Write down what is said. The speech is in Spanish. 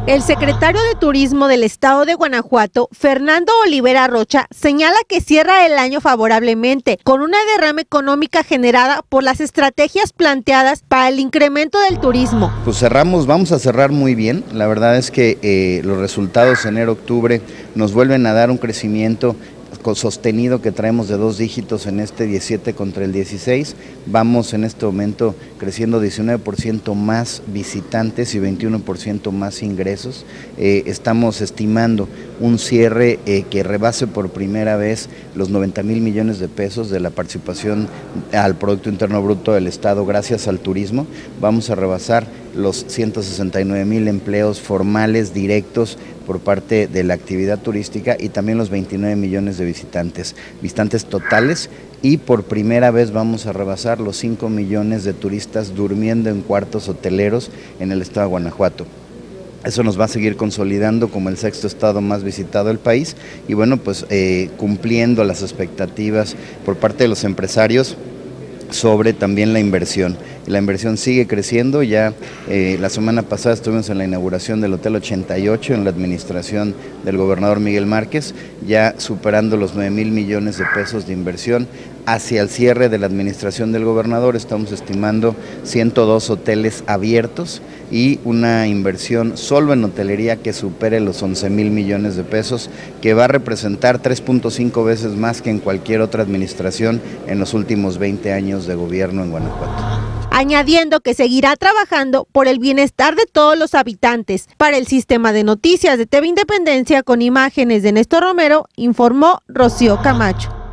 El secretario de Turismo del Estado de Guanajuato, Fernando Olivera Rocha, señala que cierra el año favorablemente, con una derrama económica generada por las estrategias planteadas para el incremento del turismo. Pues vamos a cerrar muy bien. La verdad es que los resultados enero-octubre nos vuelven a dar un crecimiento sostenido que traemos de 2 dígitos en este 17 contra el 16. Vamos en este momento creciendo 19% más visitantes y 21% más ingresos. Estamos estimando un cierre que rebase por primera vez los 90,000 millones de pesos de la participación al Producto Interno Bruto del Estado gracias al turismo. Vamos a rebasar los 169,000 empleos formales directos por parte de la actividad turística y también los 29 millones de visitantes totales, y por primera vez vamos a rebasar los 5 millones de turistas durmiendo en cuartos hoteleros en el estado de Guanajuato. Eso nos va a seguir consolidando como el 6º estado más visitado del país y bueno, pues cumpliendo las expectativas por parte de los empresarios sobre también la inversión. La inversión sigue creciendo. Ya la semana pasada estuvimos en la inauguración del Hotel 88 en la administración del gobernador Miguel Márquez, ya superando los 9,000 millones de pesos de inversión. Hacia el cierre de la administración del gobernador estamos estimando 102 hoteles abiertos y una inversión solo en hotelería que supere los 11,000 millones de pesos, que va a representar 3.5 veces más que en cualquier otra administración en los últimos 20 años de gobierno en Guanajuato. Añadiendo que seguirá trabajando por el bienestar de todos los habitantes. Para el Sistema de Noticias de TV Independencia, con imágenes de Néstor Romero, informó Rocío Camacho.